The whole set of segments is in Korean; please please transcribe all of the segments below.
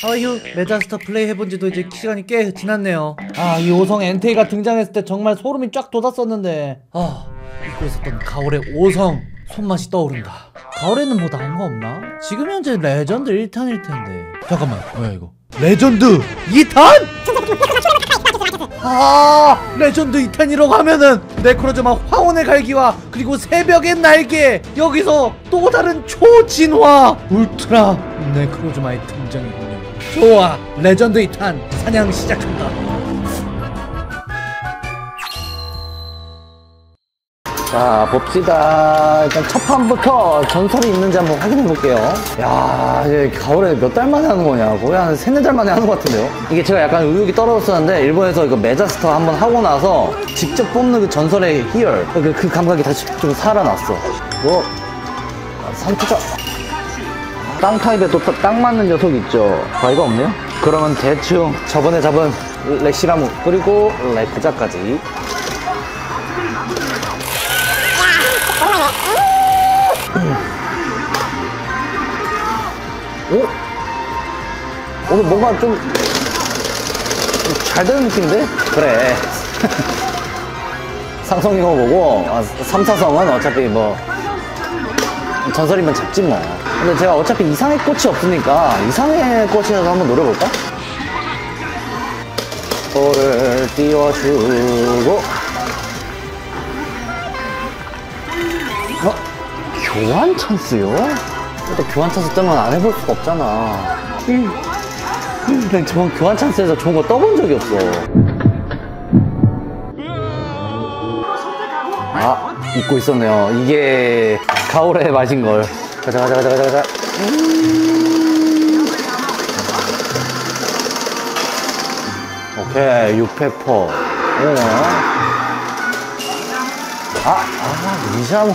아유, 메자스터 플레이 해본지도 이제 시간이 꽤 지났네요. 이 5성 엔테이가 등장했을 때 정말 소름이 쫙 돋았었는데 잊고 있었던 가오의 5성 손맛이 떠오른다. 가오에는 뭐 나은 거 없나? 지금 현재 레전드 1탄일 텐데. 잠깐만, 뭐야 이거? 레전드 2탄? 레전드 2탄이라고 하면은 네크로즈마 황혼의 갈기와 그리고 새벽의 날개, 여기서 또 다른 초진화 울트라 네크로즈마의 등장이군요. 좋아, 레전드 2탄 사냥 시작한다. 자, 봅시다. 일단 첫 판부터 전설이 있는지 한번 확인해볼게요. 야, 이제 가을에 몇 달 만에 하는 거냐? 거의 한 3-4달 만에 하는 것 같은데요? 이게 제가 약간 의욕이 떨어졌었는데 일본에서 이거 메자스터 한번 하고 나서 직접 뽑는 그 전설의 희열, 그 감각이 다시 좀 살아났어. 뭐 3투자 땅 타입에 또 딱 맞는 녀석 있죠? 이거 없네요? 그러면 대충 저번에 잡은 레시라무 그리고 레크자까지. 오? 오늘 뭔가 좀 잘 되는 느낌인데? 그래. 상성이거 보고 3, 4성은 어차피 뭐 전설이면 잡지 뭐. 근데 제가 어차피 이상의 꽃이 없으니까 이상의 꽃이라도 한번 노려볼까? 볼을 띄워주고 교환 찬스요? 또 교환 찬스 뜨면 안 해볼 수가 없잖아. 근데 저번 교환 찬스에서 좋은 거 떠본 적이 없어. 잊고 있었네요. 이게 가오레의 맛인걸. 가자. 오케이, 6페퍼. 리샤모.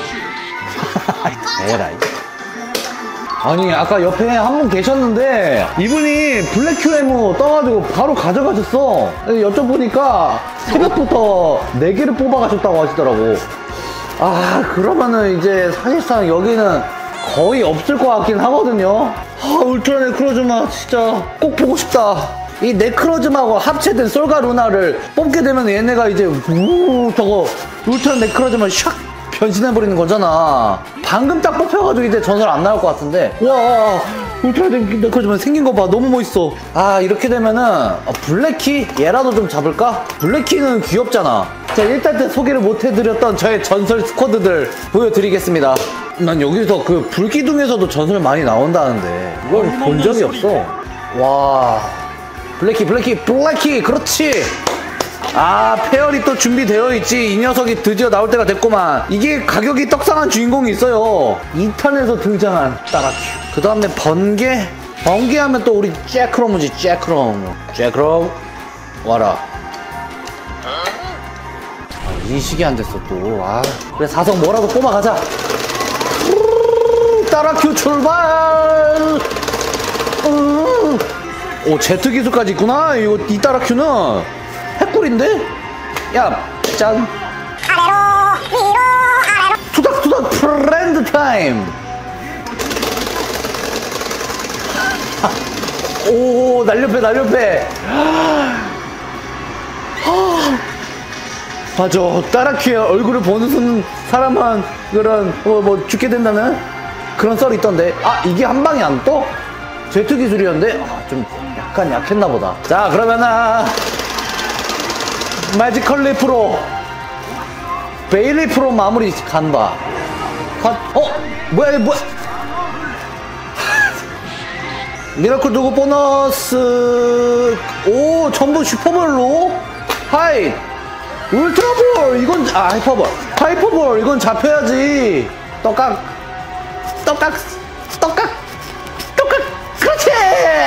에라이. 아니, 아까 옆에 한 분 계셨는데 이분이 블랙 QM 떠가지고 바로 가져가셨어. 여쭤보니까 새벽부터 4개를 뽑아가셨다고 하시더라고. 그러면은 이제 사실상 여기는 거의 없을 것 같긴 하거든요. 울트라 네크로즈마 진짜 꼭 보고 싶다. 이 네크로즈마하고 합체된 솔가 루나를 뽑게 되면 얘네가 이제 저거 울트라 네크로즈마 샥 변신해버리는 거잖아. 방금 딱 뽑혀가지고 이제 전설 안 나올 것 같은데. 와, 울트라 네크로즈마 생긴 거 봐. 너무 멋있어. 이렇게 되면은 블랙키? 얘라도 좀 잡을까? 블랙키는 귀엽잖아. 자, 일단 때 소개를 못 해드렸던 저의 전설 스쿼드들 보여드리겠습니다. 난 여기서 그 불기둥에서도 전설 많이 나온다는데 이걸 본 적이 없어. 와, 블랙키, 그렇지. 페어리 또 준비되어 있지. 이 녀석이 드디어 나올 때가 됐구만. 이게 가격이 떡상한 주인공이 있어요. 2탄에서 등장한 따라큐. 그 다음에 번개 하면 또 우리 잭크롬이지. 잭크롬 와라. 인식이 안 됐어 또. 그래, 4성 뭐라도 뽑아가자. 따라큐 출발. 오, 제트 기술까지 있구나. 이 따라큐는 핵꿀인데? 야, 짠. 아래로, 위로, 아래로. 투닥 프렌드 타임. 오, 날렵해. 맞아, 따라큐의 얼굴을 보는 사람은 그런 뭐 죽게 된다는 그런 썰이 있던데. 이게 한 방에 안 떠? 제트 기술이었는데 좀 약간 약했나 보다. 자, 그러면은 매지컬리 프로 베일리 프로 마무리 간다. 뭐야. 미라클 누구 보너스. 오, 전부 슈퍼볼로. 하이 울트라볼. 이건 하이퍼볼. 이건 잡혀야지. 떡각. 그렇지.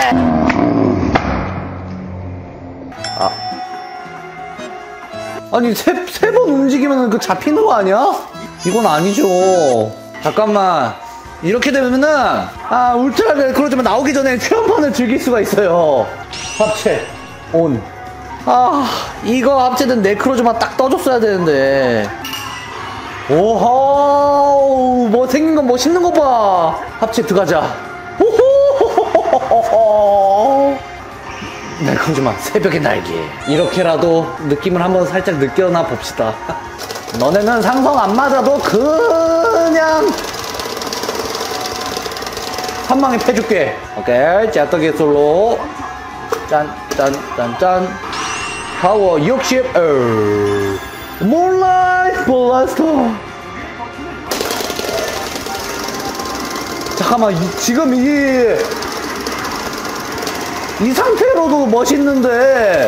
아니, 세 번 움직이면 그 잡히는 거 아니야? 이건 아니죠. 잠깐만. 이렇게 되면은 울트라 네크로즈마 나오기 전에 체험판을 즐길 수가 있어요. 합체 온. 이거 합체된 네크로즈마 딱 떠줬어야 되는데. 오호, 뭐 생긴 거 멋있는 거 봐. 합체 들어가자. 오호. 네, 그러지마. 새벽의 날개. 이렇게라도 느낌을 한번 살짝 느껴나 봅시다. 너네는 상성 안 맞아도 그냥 한 방에 패줄게. 오케이. 짜떡이 솔로. 짠. 파워 60. 몰라이트 블라스터. 잠깐만, 지금 이 상태로도 멋있는데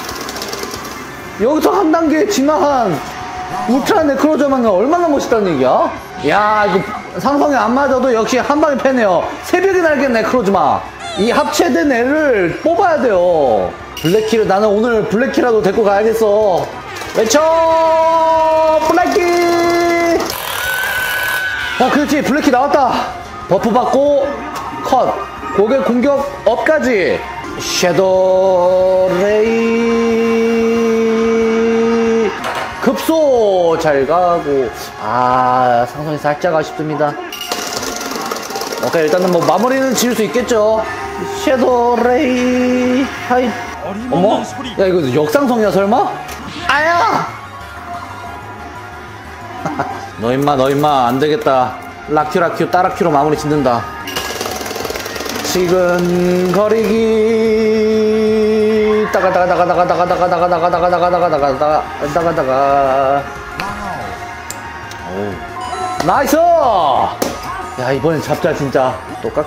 여기서 한 단계 지나간 울트라 네크로저만가 얼마나 멋있다는 얘기야? 야, 이거 상성이 안 맞아도 역시 한 방에 패네요. 새벽의 날개 네크로즈마. 이 합체된 애를 뽑아야 돼요. 블랙키를, 나는 오늘 블랙키라도 데리고 가야겠어. 외쳐! 블랙키! 그렇지. 블랙키 나왔다. 버프 받고 컷. 고개 공격 업까지. 섀도우 레이 급소 잘 가고. 상성이 살짝 아쉽습니다. 오케이, 일단은 뭐 마무리는 지을 수 있겠죠. 섀도우 레이 하이. 어머? 야, 이거 역상성이야 설마? 아야! 너 임마 안 되겠다. 라큐 따라큐로 마무리 짓는다. 지근거리기 따가다가 나이스! 야, 이번엔 잡자 진짜. 똑깍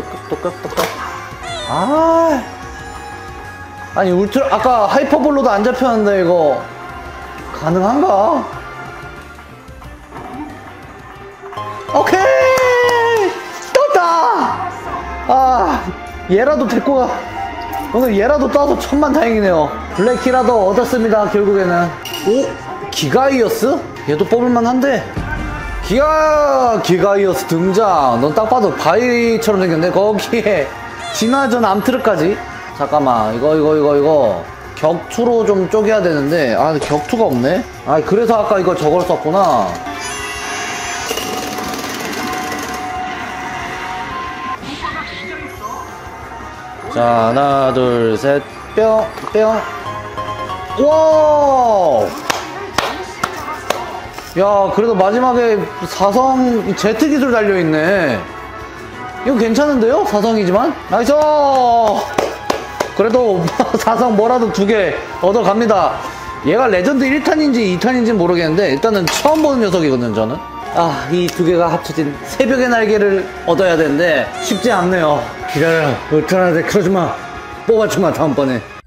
아니 울트라 아까 하이퍼볼로도 안 잡혔는데 이거 가능한가? 오케이! 떴다! 얘라도 데리고 가. 오늘 얘라도 따서 천만다행이네요. 블랙키라도 얻었습니다. 결국에는. 오? 기가이어스? 얘도 뽑을만한데. 기가이어스 등장. 넌 딱 봐도 바위처럼 생겼네. 거기에 진화전 암트르까지. 잠깐만, 이거 격투로 좀 쪼개야 되는데, 격투가 없네. 그래서 아까 이거 저걸 썼구나. 자, 하나, 둘, 셋, 뿅. 와우! 야, 그래도 마지막에 사성 제트 기술 달려있네. 이거 괜찮은데요? 사성이지만? 나이스! 그래도 사성 뭐라도 2개 얻어갑니다. 얘가 레전드 1탄인지 2탄인지 모르겠는데 일단은 처음 보는 녀석이거든요, 저는. 이 2개가 합쳐진 새벽의 날개를 얻어야 되는데 쉽지 않네요. 기다려. 울트라 네크로즈마 뽑아주마 다음번에.